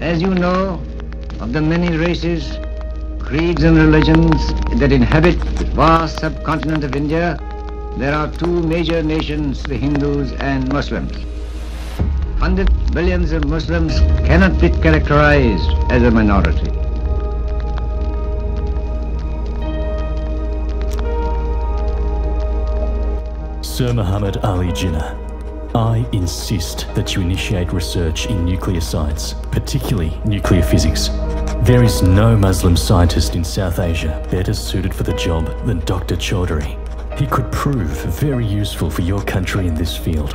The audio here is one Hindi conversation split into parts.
As you know, of the many races, creeds and religions that inhabit the vast subcontinent of India, there are two major nations, the Hindus and Muslims. 100 billions of Muslims cannot be characterized as a minority. Sir Muhammad Ali Jinnah, I insist that you initiate research in nuclear science, particularly nuclear physics. There is no Muslim scientist in South Asia better suited for the job than Dr. Chaudhary. He could prove very useful for your country in this field.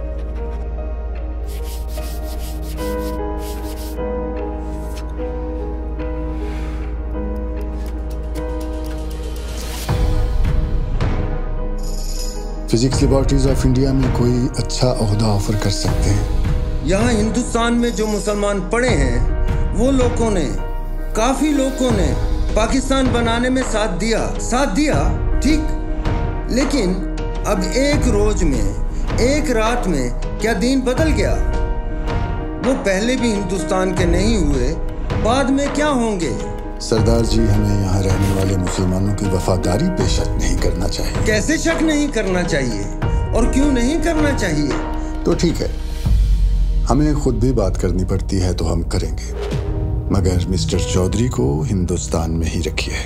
Physics laboratories of India में कोई अच्छा ओहदा ऑफर कर सकते हैं? यहाँ हिंदुस्तान में जो मुसलमान पड़े हैं वो लोगों ने, काफी लोगों ने पाकिस्तान बनाने में साथ दिया, ठीक। लेकिन अब एक रोज में, एक रात में क्या दिन बदल गया? वो पहले भी हिंदुस्तान के नहीं हुए, बाद में क्या होंगे? सरदार जी, हमें यहाँ रहने वाले मुसलमानों की वफादारी पे शक नहीं करना चाहिए। कैसे शक नहीं करना चाहिए और क्यों नहीं करना चाहिए? तो ठीक है, हमें खुद भी बात करनी पड़ती है तो हम करेंगे, मगर मिस्टर चौधरी को हिंदुस्तान में ही रखिए।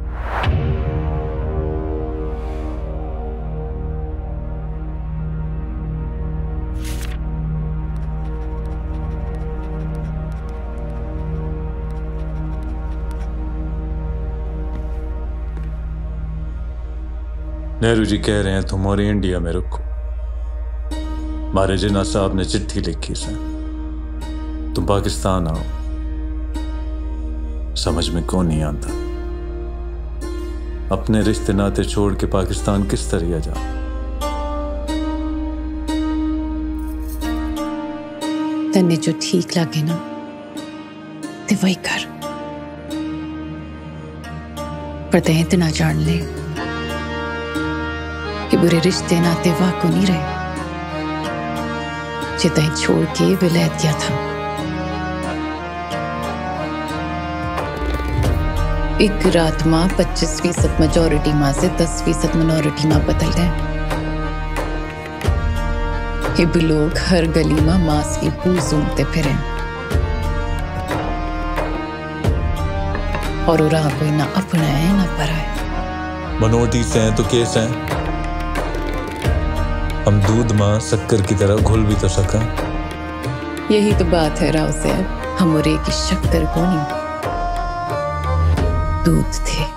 नेहरू जी कह रहे हैं तुम और इंडिया में रुको। हमारे जिन्ना साहब ने चिट्ठी लिखी से तुम पाकिस्तान आओ। समझ में क्यों नहीं आता, अपने रिश्ते नाते छोड़ के पाकिस्तान किस तरह जा? तन्ने जो ठीक लगे ना ते वही कर, पर ते इतना जान ले कि बुरे रिश्ते नाते वाकू नहीं रहे जितना छोड़ के विलायत किया था। एक रात में 25% मेजॉरिटी मां से 10% मिनॉरिटी मां बदल गए। ये भी लोग हर गली में मांस की बू सूंघते फिरे और उरा कोई ना अपना है ना परा है। मनोटी से हैं तो केस हैं, हम दूध मां शक्कर की तरह घुल भी तो सका। यही तो बात है राव साहब, हम और एक शक्कर को नहीं दूध थे।